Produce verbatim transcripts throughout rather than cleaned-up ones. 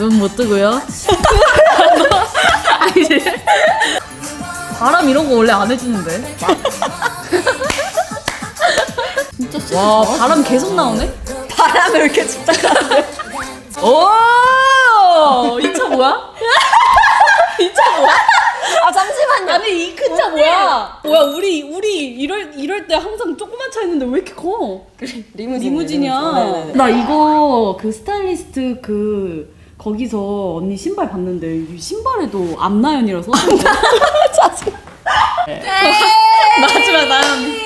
눈 못 뜨고요. 바람 이런 거 원래 안 해주는데. 진짜 쎄. 와, 바람 계속 나오네? 바람을 왜 이렇게 집착하는데? 오! 이 차 뭐야? 이 차 뭐야? 아, 잠시만요. 아니, 이 큰 차 뭐야? 뭐야, 우리, 우리 이럴, 이럴 때 항상 조그만 차 있는데 왜 이렇게 커? 리무진. 리무진이야. 리무진. 나 이거 그 스타일리스트 그 거기서 언니 신발 봤는데 이 신발에도 앞라연이라서 짜증. 마지막 나연.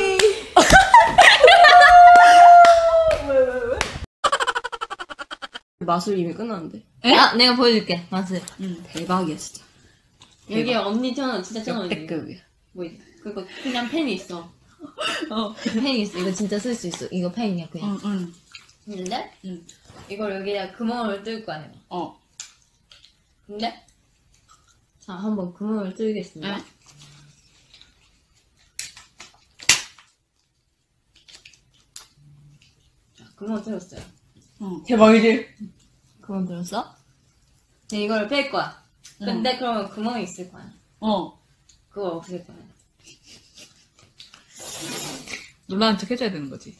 마술 이미 끝났는데. 에? 아, 내가 보여줄게. 맛을. 응, 대박이야 진짜. 여기 언니 천원, 진짜 천원이야. 역대급이야. 뭐 있어? 그거 그냥 펜이 있어. 어, 펜이 있어. 이거 진짜 쓸 수 있어. 이거 펜이야 그냥. 응, 응. 근데 응. 이걸 여기다 구멍을 뚫을 거 아니야. 어. 근데 자, 한번 구멍을 뚫겠습니다. 응. 자, 구멍 뚫었어요. 어. 대박이지? 구멍 뚫었어? 이제 이걸 뺄 거야. 근데 그러면 구멍이 있을 거 아니야. 어. 그걸 없앨 거야. 놀라는 척 해줘야 되는 거지.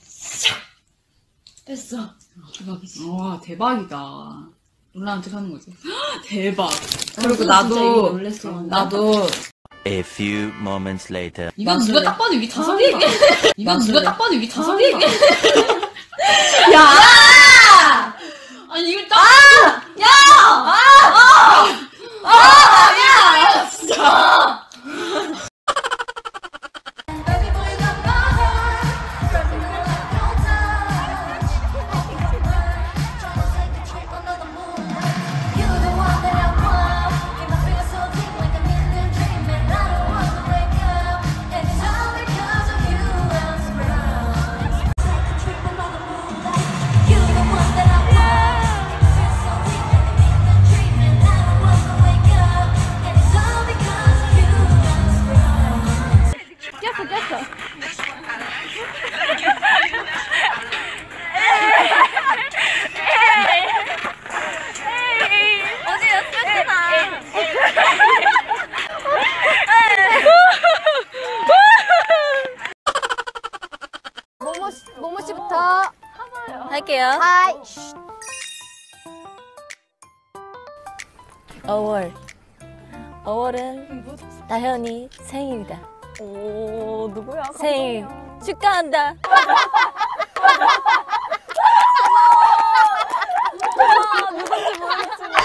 됐어. 대박이지. 와, 대박이다. 놀라는 척 하는 거지. 대박. 그리고 그리고 나도 나도, 놀랬어. 나도. A few moments later. 이건 누가 딱 봐도 이게 자석이야. 이건 누가 딱 봐도 이게 자석이야. 야! 아니 이거 딱. 아! 야! 아! 아! 아! 야! 진짜. 모모씨부터 할게요. 하이. 어월. 어월은 나현이 생일이다. 오, 누구야? 생일 축하한다. 누군지 모르겠지만.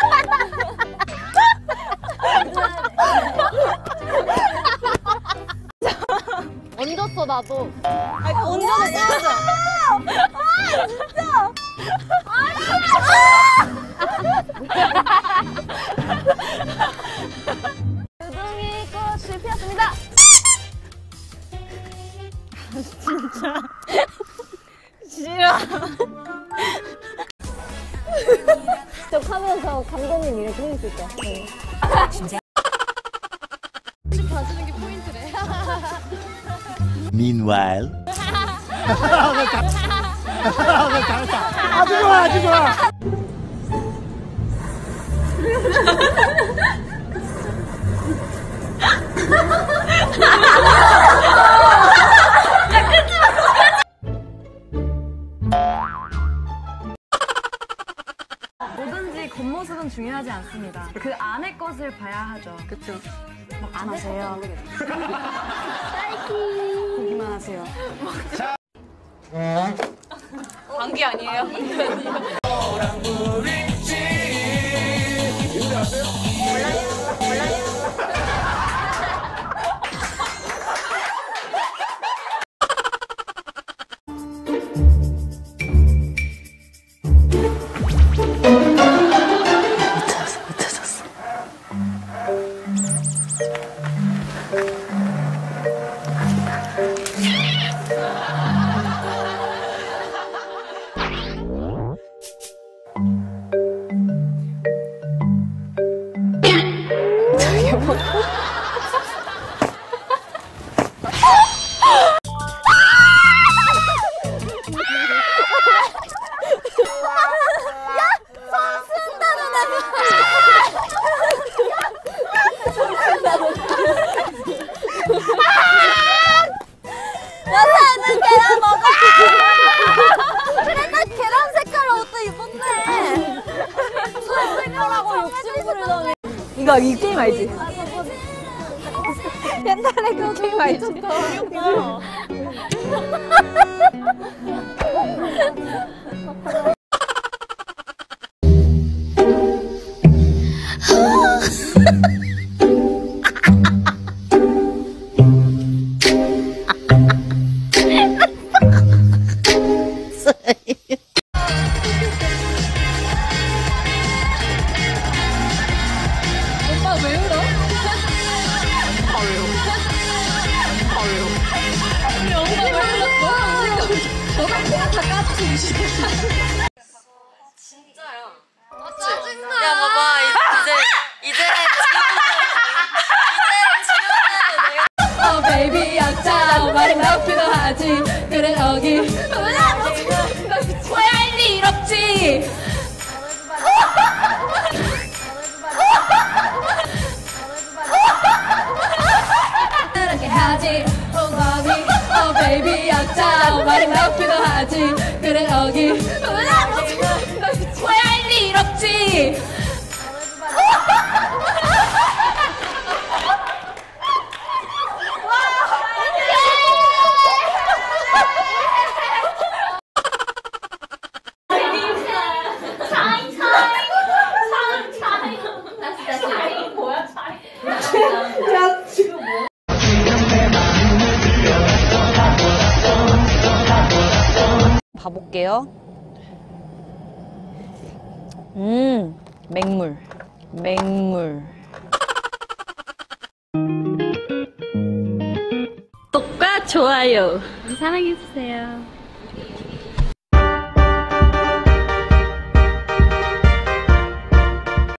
얹었어 나도. 아니 얹어서 얹어. 아 진짜. 유동이 꽃을 피웠습니다. 진짜 싫어. 저 하면서 감독님 이렇게 해줄게. 네. 진짜. 봐주는 게 포인트래. Meanwhile. 아주 좋아, 아주 좋아. 뭐든지 겉모습은 중요하지 않습니다. 그 안의 것을 봐야 하죠. 그쵸. 먹지 마세요. 보기만 하세요. 관계 아니에요? 이거 이 게임 알지? 옛날에 그 게임 알지? 야 봐봐 이제 이제 이제 어 베이비 약자 말이 나쁘도 하지 그래 여기 왜할일 없지 그렇게 하지 엉덩이 어 베이비 약자 말이 나쁘도 하지 그래 여기 왜할일 없지 봐볼게요. 음, 맹물, 맹물. 구독과 좋아요 사랑해주세요.